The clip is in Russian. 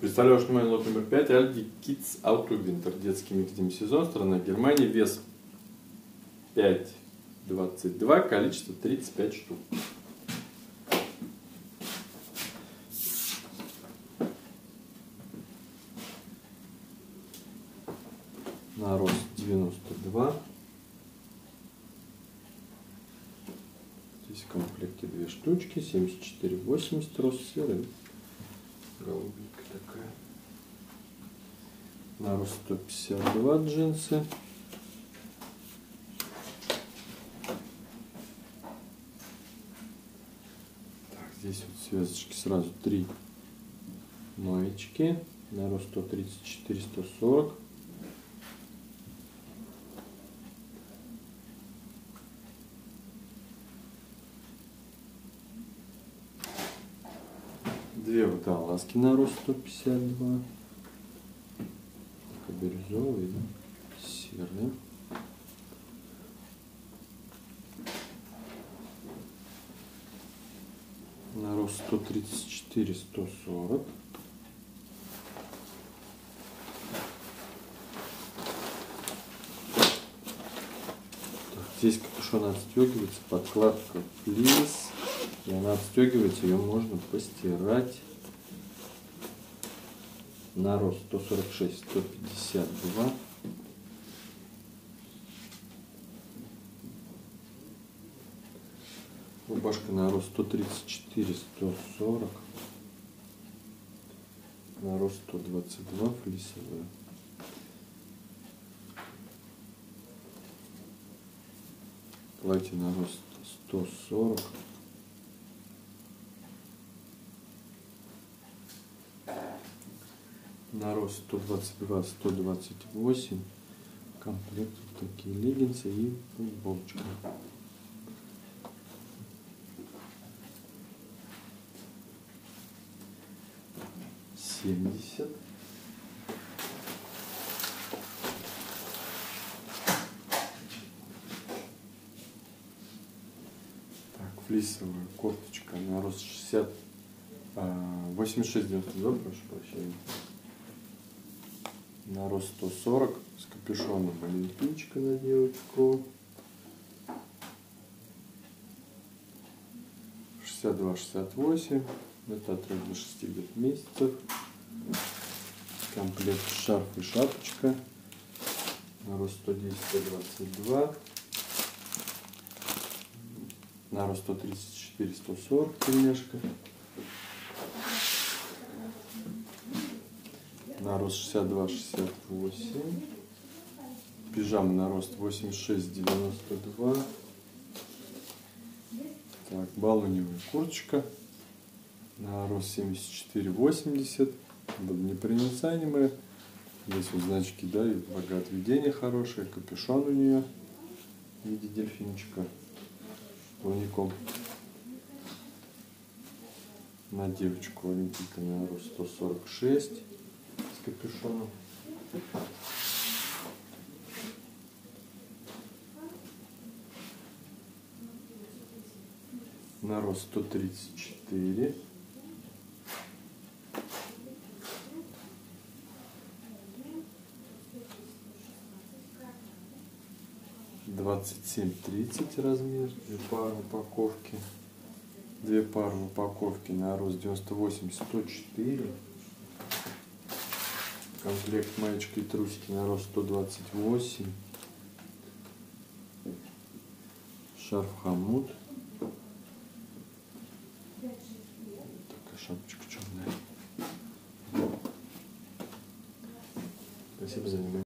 Представляю, внимание, лот номер 5, Aldi Kids Auto Winter. Детский микс демисезон, страна Германия, вес 5,22, количество 35 штук. На рост 92. Здесь в комплекте две штучки, 74,80 рост, серый, голубенькая такая. На рост 152 джинсы. Так, здесь вот связочки сразу 3 маечки. На рост 134-140. Две водолазки на рост 152. Бирюзовый, да? Серый. На рост 134-140. Здесь капюшон отстегивается, подкладка флис, и она отстегивается, ее можно постирать. На рост 146-152. Рубашка на рост 134-140. На рост 122 флисовая. Платье на рост 140. На рост 122-128. Комплект вот такие леггинсы и футболочка. $70. Так, флисовая кофточка на рост 86-92, прошу прощения. На рост 140 с капюшоном, олимпийчика на девочку. 62-68, это от 3 до 6 где-то месяцев. Комплект шарф и шапочка. На рост 110-122. На рост 134-140 тельняшка. На рост 62-68. Пижама на рост 86-92. Так, балоневая курточка на рост 74-80. Водонепроницаемая. Здесь вот значки, да, и влагоотведение хорошее. Капюшон у нее в виде дельфинчика. Плавником. На девочку олимпийка на рост 146. С капюшоном. На рост 134. $27-30 размер. Две пары упаковки. Две пары упаковки на рост 98-104. Комплект маечки и трусики на рост 128. Шарф хомут. Такая шапочка черная. Спасибо за внимание.